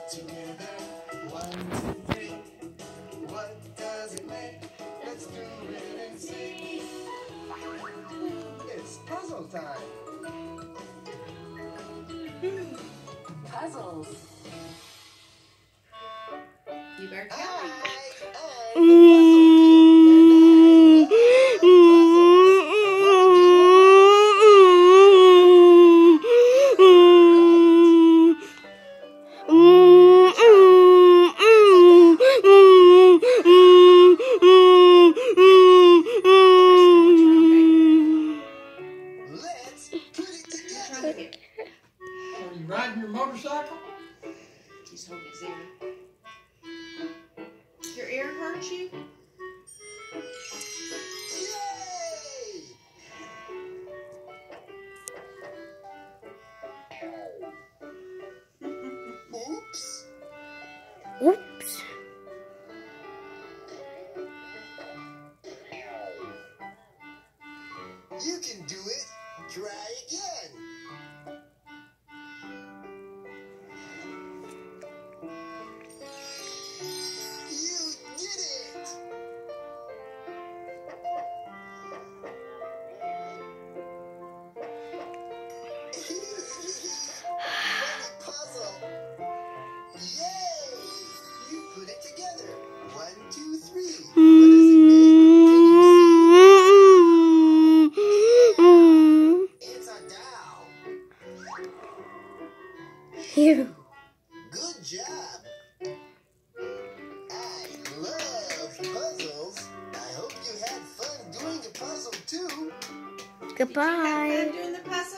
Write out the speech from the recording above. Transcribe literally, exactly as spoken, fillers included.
together. One, two, three. What does it make? Let's do it and see. It's puzzle time. Puzzles. You better tell me. I, I, Are you riding your motorcycle? Just hold his ear. Your ear hurt you? Oops. Oops. You can do it. Try again. You did it. Funny puzzle. Yay! You put it together. One, two, three. What does it make? It's a doll. Here. Good job. I love puzzles. I hope you had fun doing the puzzle too. Did you have Goodbye. fun doing the puzzle?